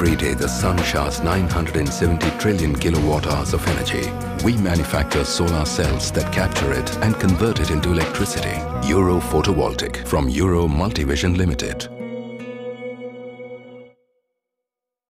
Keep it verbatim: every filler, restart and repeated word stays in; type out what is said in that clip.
Every day the sun showers nine hundred seventy trillion kilowatt hours of energy. We manufacture solar cells that capture it and convert it into electricity. Euro Photovoltaic from Euro Multivision Limited.